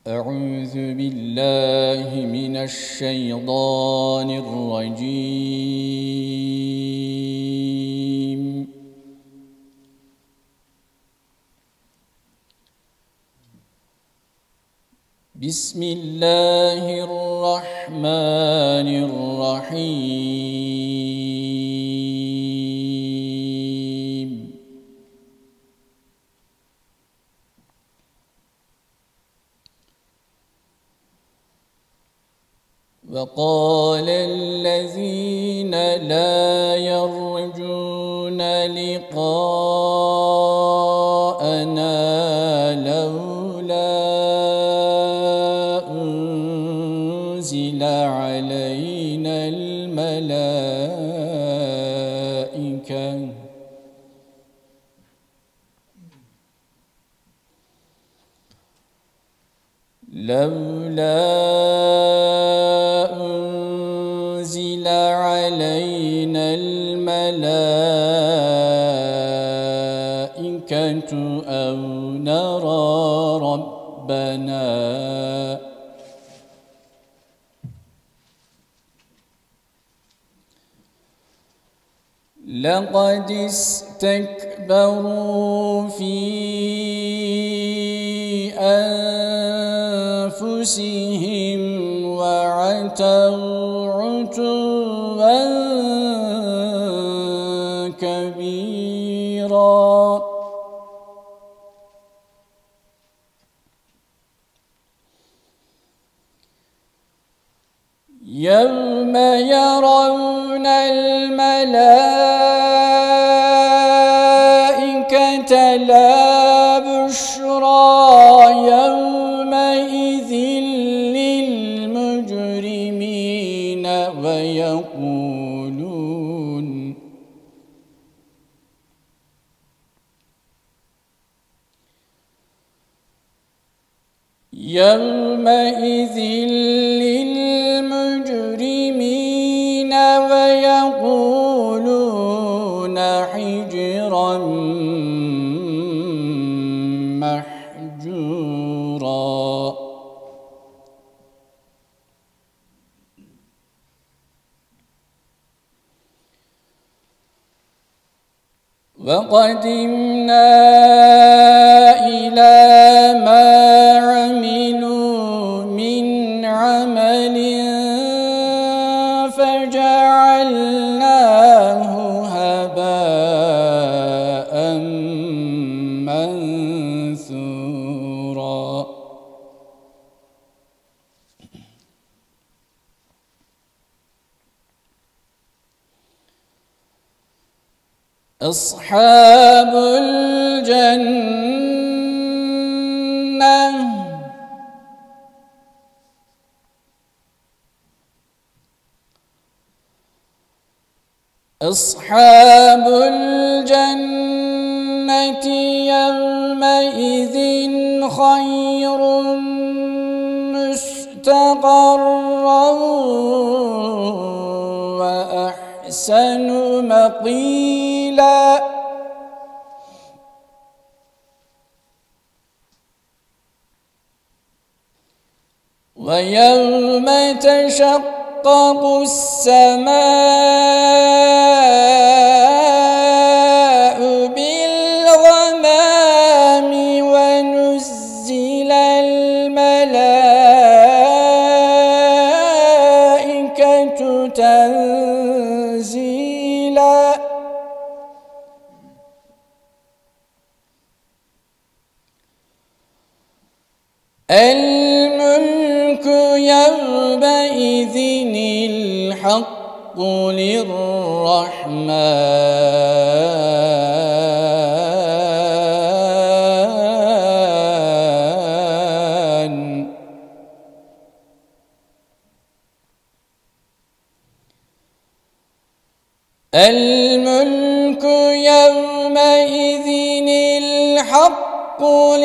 أعوذ بالله من الشيطان الرجيم. بسم الله الرحمن الرحيم. وقال الذين لا يرجون لقاءنا لولا أنزل علينا الملائكة أو نرى ربنا لقد استكبروا في أنفسهم وعتوا عتوا كبيرا. يوم يرون الملائكة لا بشرى يومئذ للمجرمين ويقولون حجرا محجورا. وقدمنا إلى ما عملوا من عمل فجعلناه هباء منثورا. أصحاب الجنة يومئذ خير مستقرا وأحسن مقيلا. ويوم تشقق السماء بالغمام ونزل الملائكة تنزيلا. الملك يومئذ الحق للرحمن. الملك يومئذ الحق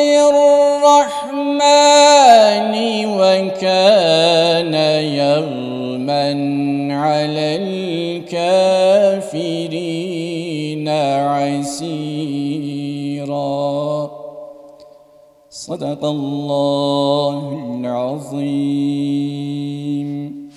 للرحمن وكان يوما على الكافرين عسيرا. صدق الله العظيم.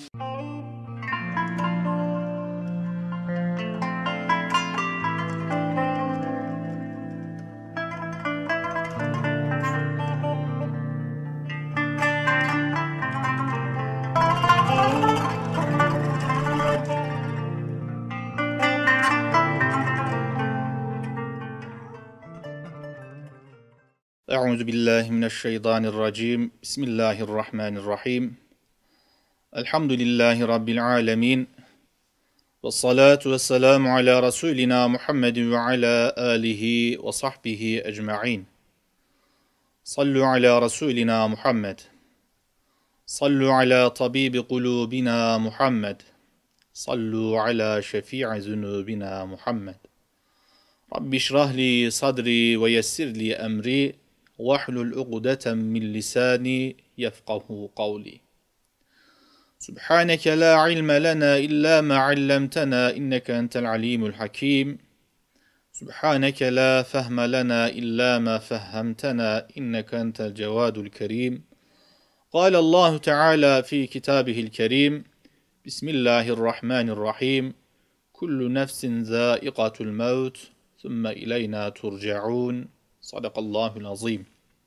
Euzubillahimineşşeytanirracim. Bismillahirrahmanirrahim. Elhamdülillahi Rabbil alemin. Ve salatu ve selamu ala Resulina Muhammedin ve ala alihi ve sahbihi ecma'in. Sallu ala Resulina Muhammed. Sallu ala tabibi kulubina Muhammed. Sallu ala şefi'i zunubina Muhammed. Rabbi şrahli sadri ve yessirli emri. وَاحْلُلْ عُقْدَةً مِّنْ لِسَانِي يَفْقَهُوا قَوْلِي سُبْحَانَكَ لَا عِلْمَ لَنَا إِلَّا مَا عَلَّمْتَنَا إِنَّكَ أَنْتَ الْعَلِيمُ الْحَكِيمُ سُبْحَانَكَ لَا فَهْمَ لَنَا إِلَّا مَا فَهَّمْتَنَا إِنَّكَ أَنْتَ الْجَوَادُ الْكَرِيمُ قال الله تعالى في كتابه الكريم بسم الله الرحمن الرحيم كل نفس ذائقة الموت ثم إلينا ترجعون Sadakallahul azim.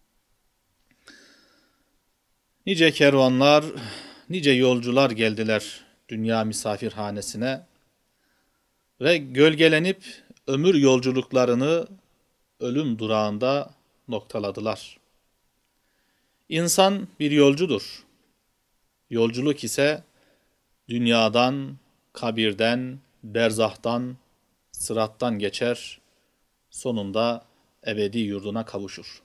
Nice kervanlar, nice yolcular geldiler dünya misafirhanesine ve gölgelenip ömür yolculuklarını ölüm durağında noktaladılar. İnsan bir yolcudur. Yolculuk ise dünyadan, kabirden, berzahtan, sırattan geçer, sonunda ebedi yurduna kavuşur.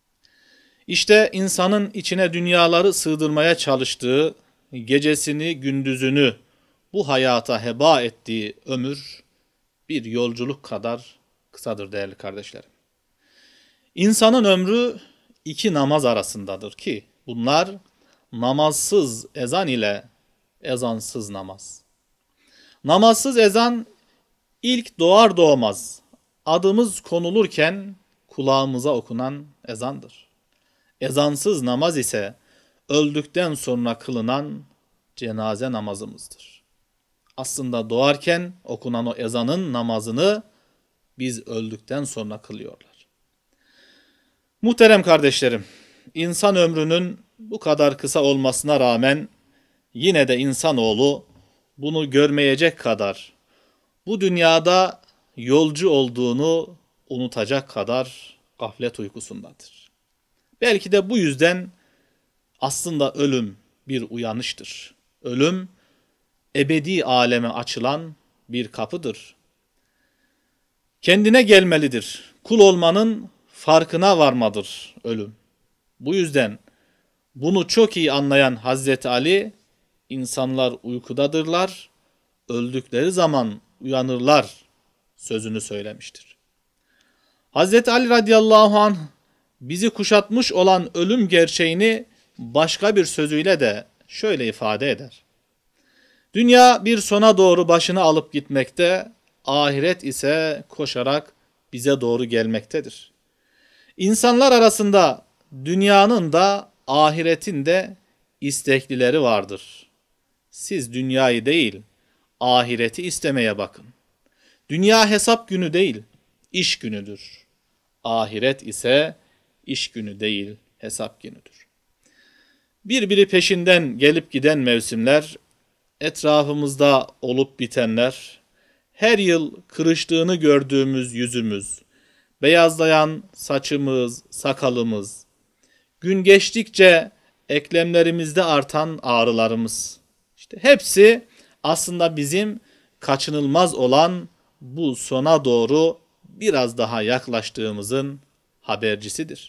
İşte insanın içine dünyaları sığdırmaya çalıştığı, gecesini gündüzünü bu hayata heba ettiği ömür bir yolculuk kadar kısadır değerli kardeşlerim. İnsanın ömrü iki namaz arasındadır ki bunlar namazsız ezan ile ezansız namaz. Namazsız ezan ilk doğar doğmaz adımız konulurken kulağımıza okunan ezandır. Ezansız namaz ise öldükten sonra kılınan cenaze namazımızdır. Aslında doğarken okunan o ezanın namazını biz öldükten sonra kılıyorlar. Muhterem kardeşlerim, insan ömrünün bu kadar kısa olmasına rağmen yine de insanoğlu bunu görmeyecek kadar bu dünyada yolcu olduğunu unutacak kadar gaflet uykusundadır. Belki de bu yüzden aslında ölüm bir uyanıştır. Ölüm ebedi aleme açılan bir kapıdır. Kendine gelmelidir. Kul olmanın farkına varmadır ölüm. Bu yüzden bunu çok iyi anlayan Hazreti Ali, insanlar uykudadırlar, öldükleri zaman uyanırlar sözünü söylemiştir. Hazreti Ali radıyallahu anh bizi kuşatmış olan ölüm gerçeğini başka bir sözüyle de şöyle ifade eder. Dünya bir sona doğru başını alıp gitmekte, ahiret ise koşarak bize doğru gelmektedir. İnsanlar arasında dünyanın da ahiretin de isteklileri vardır. Siz dünyayı değil, ahireti istemeye bakın. Dünya hesap günü değil, iş günüdür. Ahiret ise iş günü değil, hesap günüdür. Birbiri peşinden gelip giden mevsimler, etrafımızda olup bitenler, her yıl kırıştığını gördüğümüz yüzümüz, beyazlayan saçımız, sakalımız, gün geçtikçe eklemlerimizde artan ağrılarımız, işte hepsi aslında bizim kaçınılmaz olan bu sona doğru biraz daha yaklaştığımızın habercisidir.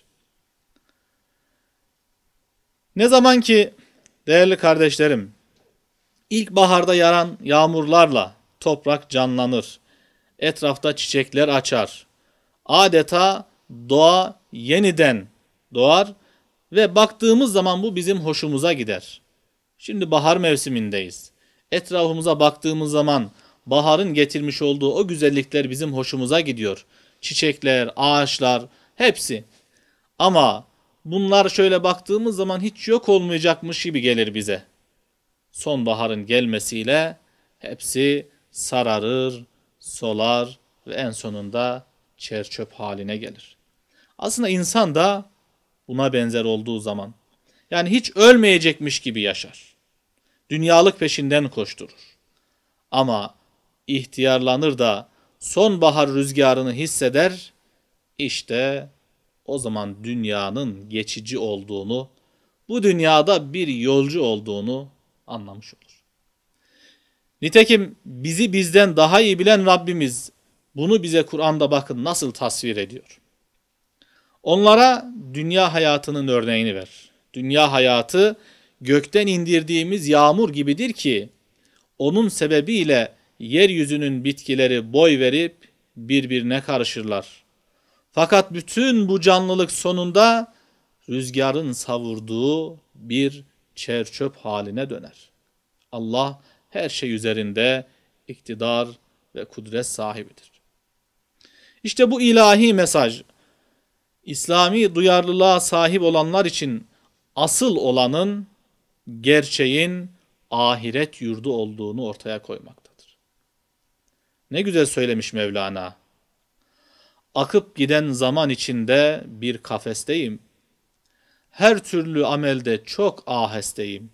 Ne zaman ki değerli kardeşlerim, ilkbaharda yağan yağmurlarla toprak canlanır, etrafta çiçekler açar, adeta doğa yeniden doğar ve baktığımız zaman bu bizim hoşumuza gider. Şimdi bahar mevsimindeyiz. Etrafımıza baktığımız zaman baharın getirmiş olduğu o güzellikler bizim hoşumuza gidiyor. Çiçekler, ağaçlar, hepsi. Ama bunlar şöyle baktığımız zaman hiç yok olmayacakmış gibi gelir bize. Sonbaharın gelmesiyle hepsi sararır, solar ve en sonunda çer-çöp haline gelir. Aslında insan da buna benzer olduğu zaman, yani hiç ölmeyecekmiş gibi yaşar. Dünyalık peşinden koşturur. Ama ihtiyarlanır da sonbahar rüzgarını hisseder, işte o zaman dünyanın geçici olduğunu, bu dünyada bir yolcu olduğunu anlamış olur. Nitekim bizi bizden daha iyi bilen Rabbimiz bunu bize Kur'an'da bakın nasıl tasvir ediyor. Onlara dünya hayatının örneğini ver. Dünya hayatı gökten indirdiğimiz yağmur gibidir ki onun sebebiyle yeryüzünün bitkileri boy verip birbirine karışırlar. Fakat bütün bu canlılık sonunda rüzgarın savurduğu bir çer-çöp haline döner. Allah her şey üzerinde iktidar ve kudret sahibidir. İşte bu ilahi mesaj, İslami duyarlılığa sahip olanlar için asıl olanın, gerçeğin ahiret yurdu olduğunu ortaya koymaktadır. Ne güzel söylemiş Mevlana. Akıp giden zaman içinde bir kafesteyim. Her türlü amelde çok ahesteyim.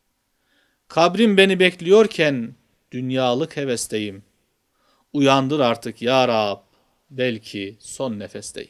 Kabrim beni bekliyorken dünyalık hevesteyim. Uyandır artık ya Rab, belki son nefesteyim.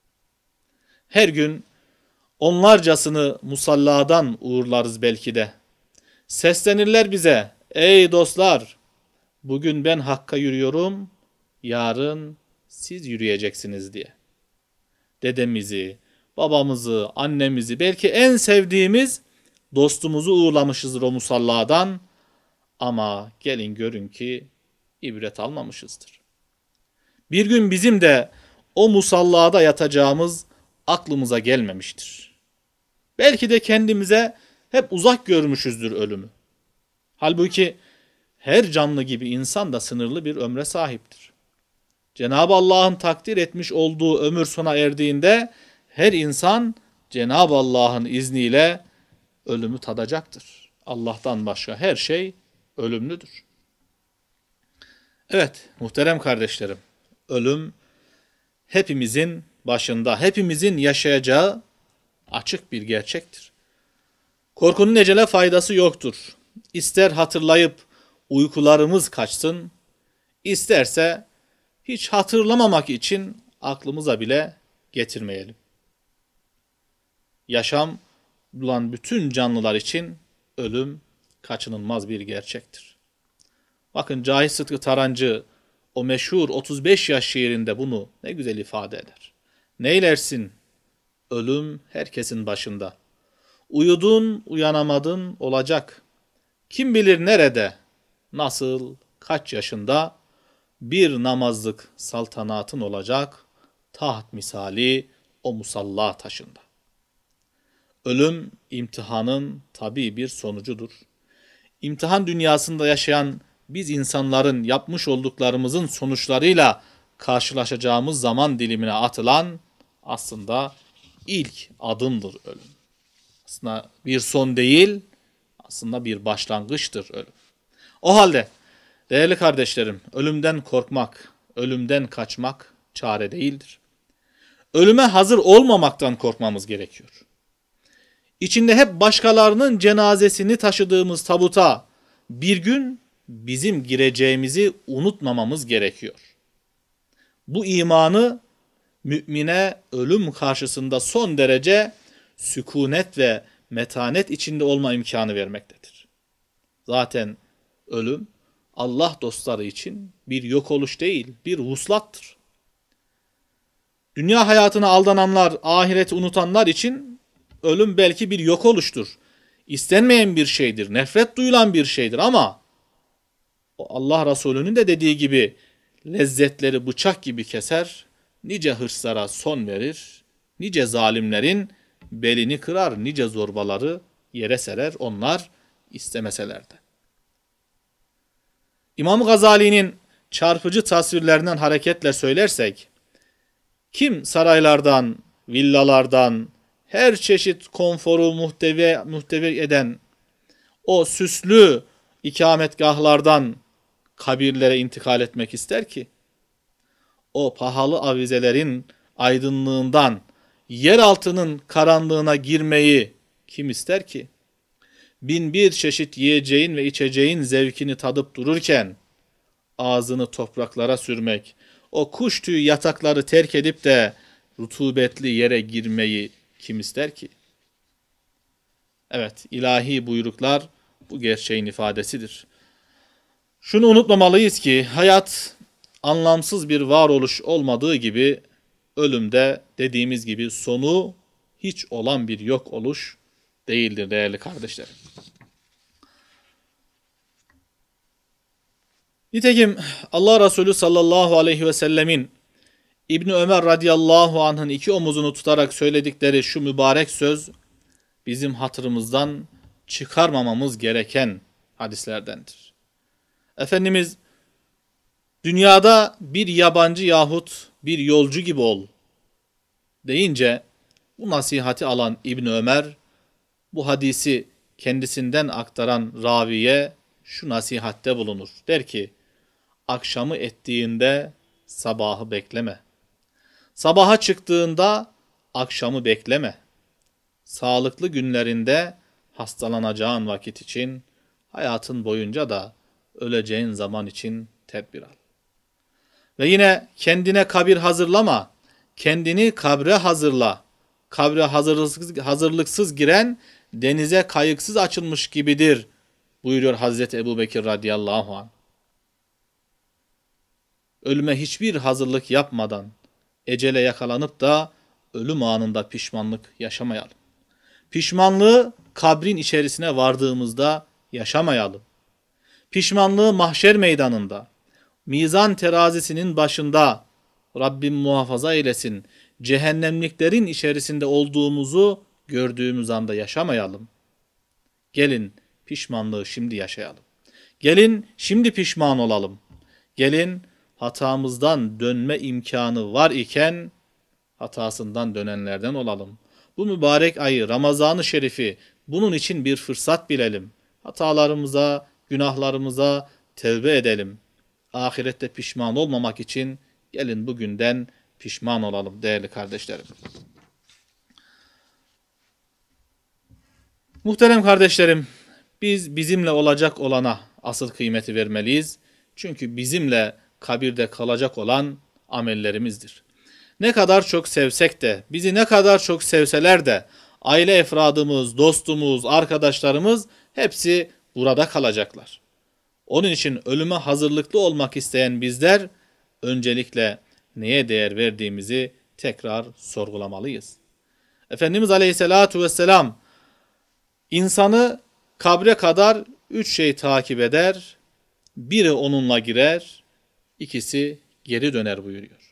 Her gün onlarcasını musalladan uğurlarız belki de. Seslenirler bize, ey dostlar, bugün ben Hakk'a yürüyorum, yarın siz yürüyeceksiniz diye. Dedemizi, babamızı, annemizi, belki en sevdiğimiz dostumuzu uğurlamışızdır o musalladan ama gelin görün ki ibret almamışızdır. Bir gün bizim de o musallada yatacağımız aklımıza gelmemiştir. Belki de kendimize hep uzak görmüşüzdür ölümü. Halbuki her canlı gibi insan da sınırlı bir ömre sahiptir. Cenab-ı Allah'ın takdir etmiş olduğu ömür sona erdiğinde her insan Cenab-ı Allah'ın izniyle ölümü tadacaktır. Allah'tan başka her şey ölümlüdür. Evet muhterem kardeşlerim, ölüm hepimizin başında, hepimizin yaşayacağı açık bir gerçektir. Korkunun ecele faydası yoktur. İster hatırlayıp uykularımız kaçsın, isterse hiç hatırlamamak için aklımıza bile getirmeyelim. Yaşam bulan bütün canlılar için ölüm kaçınılmaz bir gerçektir. Bakın Cahit Sıtkı Tarancı o meşhur 35 yaş şiirinde bunu ne güzel ifade eder. Neylersin? Ölüm herkesin başında. Uyudun, uyanamadın olacak. Kim bilir nerede, nasıl, kaç yaşında bir namazlık saltanatın olacak, taht misali o musalla taşında. Ölüm imtihanın tabii bir sonucudur. İmtihan dünyasında yaşayan biz insanların yapmış olduklarımızın sonuçlarıyla karşılaşacağımız zaman dilimine atılan aslında ilk adımdır ölüm. Aslında bir son değil, aslında bir başlangıçtır ölüm. O halde değerli kardeşlerim, ölümden korkmak, ölümden kaçmak çare değildir. Ölüme hazır olmamaktan korkmamız gerekiyor. İçinde hep başkalarının cenazesini taşıdığımız tabuta bir gün bizim gireceğimizi unutmamamız gerekiyor. Bu imanı mümine ölüm karşısında son derece sükunet ve metanet içinde olma imkanı vermektedir. Zaten ölüm Allah dostları için bir yok oluş değil, bir vuslattır. Dünya hayatına aldananlar, ahireti unutanlar için ölüm belki bir yok oluştur. İstenmeyen bir şeydir, nefret duyulan bir şeydir ama Allah Resulü'nün de dediği gibi lezzetleri bıçak gibi keser, nice hırslara son verir, nice zalimlerin belini kırar, nice zorbaları yere serer, onlar istemeseler de. İmam Gazali'nin çarpıcı tasvirlerinden hareketle söylersek, kim saraylardan, villalardan, her çeşit konforu muhtevi eden o süslü ikametgahlardan kabirlere intikal etmek ister ki? O pahalı avizelerin aydınlığından yer altının karanlığına girmeyi kim ister ki? Bin bir çeşit yiyeceğin ve içeceğin zevkini tadıp dururken ağzını topraklara sürmek, o kuş tüyü yatakları terk edip de rutubetli yere girmeyi kim ister ki? Evet, ilahi buyruklar bu gerçeğin ifadesidir. Şunu unutmamalıyız ki hayat anlamsız bir varoluş olmadığı gibi ölümde dediğimiz gibi sonu hiç olan bir yok oluş değildir değerli kardeşlerim. Nitekim Allah Resulü sallallahu aleyhi ve sellemin İbni Ömer radıyallahu anh'ın iki omuzunu tutarak söyledikleri şu mübarek söz bizim hatırımızdan çıkarmamamız gereken hadislerdendir. Efendimiz dünyada bir yabancı yahut bir yolcu gibi ol deyince bu nasihati alan İbni Ömer bu hadisi kendisinden aktaran raviye şu nasihatte bulunur. Der ki akşamı ettiğinde sabahı bekleme. Sabaha çıktığında akşamı bekleme. Sağlıklı günlerinde hastalanacağın vakit için, hayatın boyunca da öleceğin zaman için tedbir al. Ve yine kendine kabir hazırlama, kendini kabre hazırla. Kabre hazırlıksız giren denize kayıksız açılmış gibidir buyuruyor Hazreti Ebubekir radıyallahu anh. Ölüme hiçbir hazırlık yapmadan ecele yakalanıp da ölüm anında pişmanlık yaşamayalım. Pişmanlığı kabrin içerisine vardığımızda yaşamayalım. Pişmanlığı mahşer meydanında, mizan terazisinin başında Rabbim muhafaza eylesin, cehennemliklerin içerisinde olduğumuzu gördüğümüz anda yaşamayalım. Gelin pişmanlığı şimdi yaşayalım. Gelin şimdi pişman olalım. Gelin hatamızdan dönme imkanı var iken hatasından dönenlerden olalım. Bu mübarek ayı, Ramazan-ı Şerif'i bunun için bir fırsat bilelim. Hatalarımıza, günahlarımıza tevbe edelim. Ahirette pişman olmamak için gelin bugünden pişman olalım değerli kardeşlerim. Muhterem kardeşlerim, biz bizimle olacak olana asıl kıymeti vermeliyiz. Çünkü bizimle kabirde kalacak olan amellerimizdir. Ne kadar çok sevsek de, bizi ne kadar çok sevseler de aile efradımız, dostumuz, arkadaşlarımız hepsi burada kalacaklar. Onun için ölüme hazırlıklı olmak isteyen bizler öncelikle neye değer verdiğimizi tekrar sorgulamalıyız. Efendimiz Aleyhisselatü Vesselam insanı kabre kadar 3 şey takip eder, biri onunla girer, ikisi geri döner buyuruyor.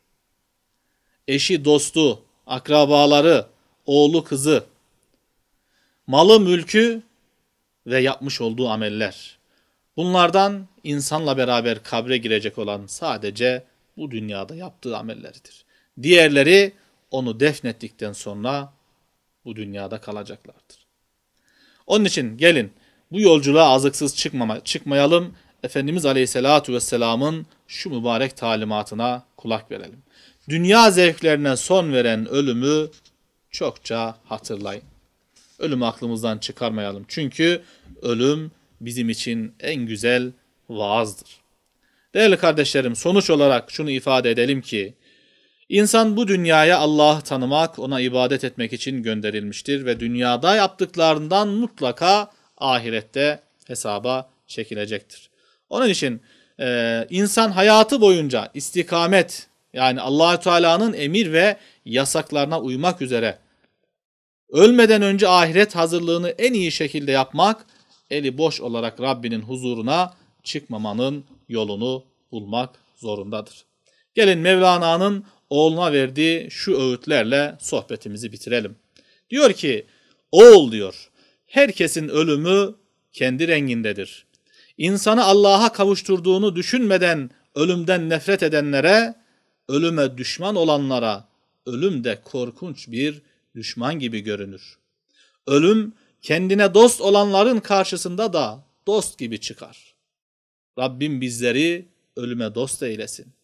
Eşi, dostu, akrabaları, oğlu, kızı, malı, mülkü ve yapmış olduğu ameller. Bunlardan insanla beraber kabre girecek olan sadece bu dünyada yaptığı amelleridir. Diğerleri onu defnettikten sonra bu dünyada kalacaklardır. Onun için gelin bu yolculuğa azıksız çıkmayalım. Efendimiz Aleyhisselatü Vesselam'ın şu mübarek talimatına kulak verelim. Dünya zevklerine son veren ölümü çokça hatırlayın. Ölümü aklımızdan çıkarmayalım. Çünkü ölüm bizim için en güzel vaazdır. Değerli kardeşlerim, sonuç olarak şunu ifade edelim ki, insan bu dünyaya Allah'ı tanımak, ona ibadet etmek için gönderilmiştir ve dünyada yaptıklarından mutlaka ahirette hesaba çekilecektir. Onun için insan hayatı boyunca istikamet, yani Allah-u Teala'nın emir ve yasaklarına uymak üzere ölmeden önce ahiret hazırlığını en iyi şekilde yapmak, eli boş olarak Rabbinin huzuruna çıkmamanın yolunu bulmak zorundadır. Gelin Mevlana'nın oğluna verdiği şu öğütlerle sohbetimizi bitirelim. Diyor ki, oğul diyor, herkesin ölümü kendi rengindedir. İnsanı Allah'a kavuşturduğunu düşünmeden ölümden nefret edenlere, ölüme düşman olanlara ölüm de korkunç bir düşman gibi görünür. Ölüm kendine dost olanların karşısında da dost gibi çıkar. Rabbim bizleri ölüme dost eylesin.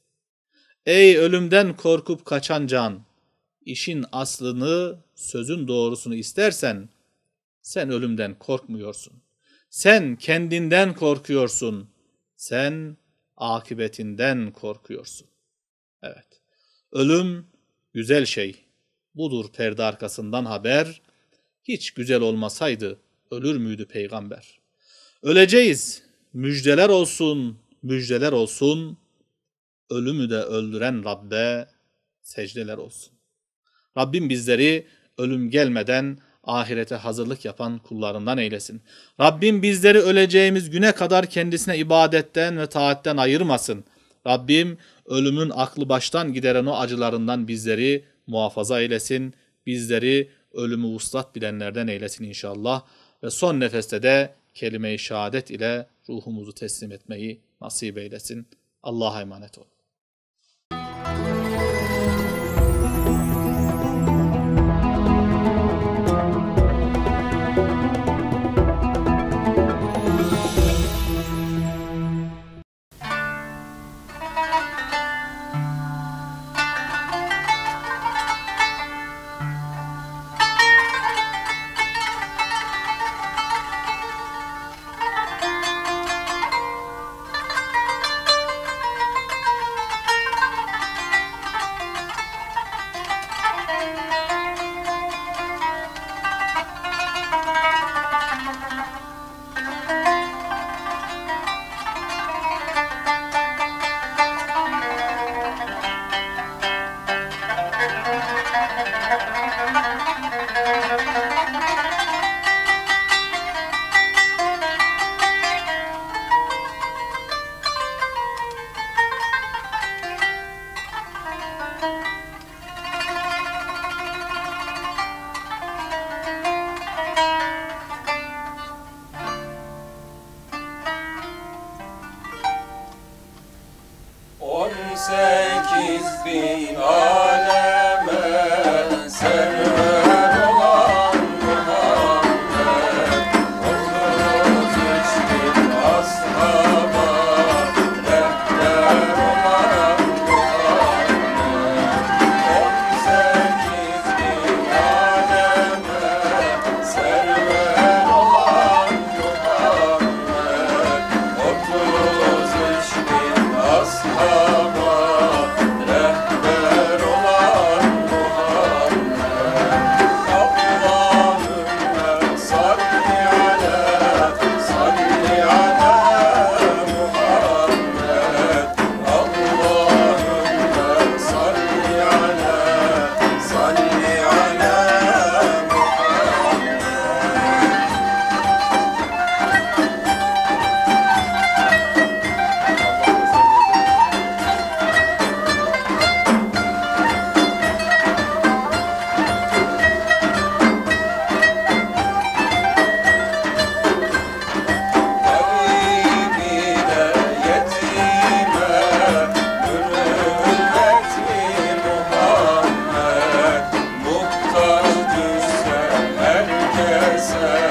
Ey ölümden korkup kaçan can, işin aslını, sözün doğrusunu istersen, sen ölümden korkmuyorsun. Sen kendinden korkuyorsun. Sen akıbetinden korkuyorsun. Evet, ölüm güzel şey. Budur perde arkasından haber. Hiç güzel olmasaydı ölür müydü peygamber? Öleceğiz, müjdeler olsun, müjdeler olsun. Ölümü de öldüren Rabbe secdeler olsun. Rabbim bizleri ölüm gelmeden ahirete hazırlık yapan kullarından eylesin. Rabbim bizleri öleceğimiz güne kadar kendisine ibadetten ve taatten ayırmasın. Rabbim ölümün aklı baştan gideren o acılarından bizleri muhafaza eylesin. Bizleri ölümü vuslat bilenlerden eylesin inşallah. Ve son nefeste de kelime-i şehadet ile ruhumuzu teslim etmeyi nasip eylesin. Allah'a emanet olun. Herkese